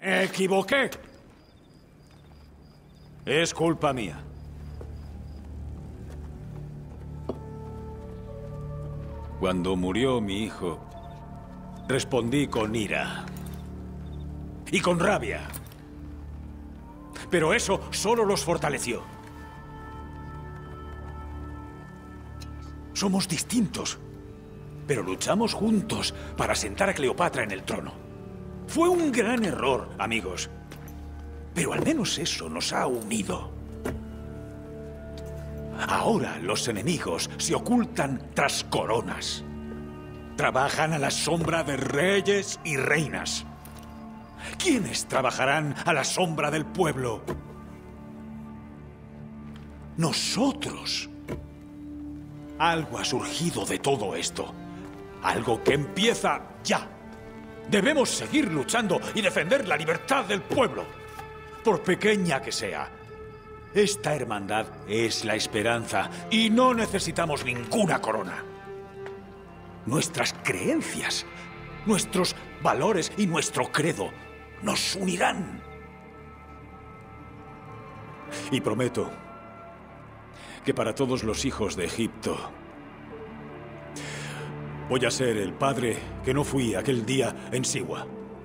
Me equivoqué. Es culpa mía. Cuando murió mi hijo, respondí con ira. Y con rabia. Pero eso solo los fortaleció. Somos distintos, pero luchamos juntos para sentar a Cleopatra en el trono. Fue un gran error, amigos. Pero al menos eso nos ha unido. Ahora los enemigos se ocultan tras coronas. Trabajan a la sombra de reyes y reinas. ¿Quiénes trabajarán a la sombra del pueblo? Nosotros. Algo ha surgido de todo esto. Algo que empieza ya. Debemos seguir luchando y defender la libertad del pueblo. Por pequeña que sea. Esta hermandad es la esperanza y no necesitamos ninguna corona. Nuestras creencias, nuestros valores y nuestro credo nos unirán. Y prometo que para todos los hijos de Egipto voy a ser el padre que no fui aquel día en Siwa.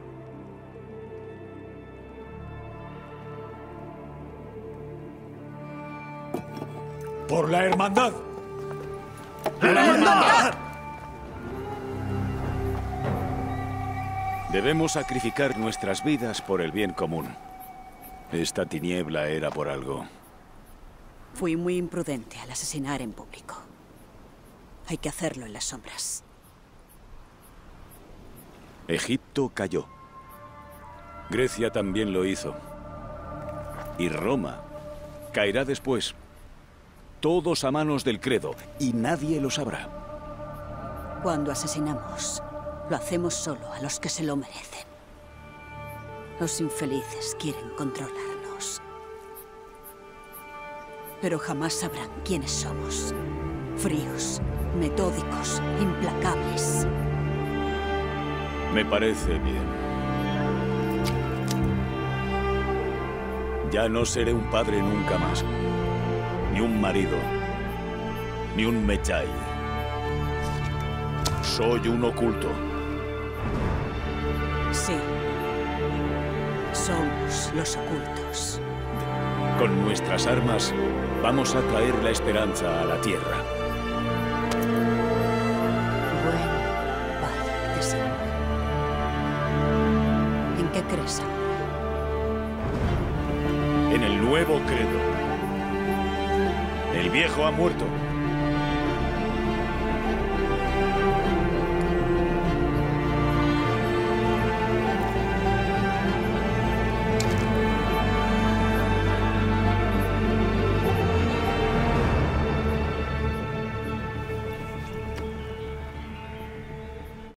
¡Por la hermandad! ¡La hermandad! Debemos sacrificar nuestras vidas por el bien común. Esta tiniebla era por algo. Fui muy imprudente al asesinar en público. Hay que hacerlo en las sombras. Egipto cayó. Grecia también lo hizo. Y Roma caerá después. Todos a manos del credo, y nadie lo sabrá. Cuando asesinamos, lo hacemos solo a los que se lo merecen. Los infelices quieren controlarnos. Pero jamás sabrán quiénes somos. Fríos, metódicos, implacables. Me parece bien. Ya no seré un padre nunca más. Ni un marido. Ni un Medjay. Soy un oculto. Sí. Somos los ocultos. Con nuestras armas, vamos a traer la esperanza a la tierra. Bueno, vaya, te sigo. ¿En qué crees ahora? En el nuevo credo. El viejo ha muerto.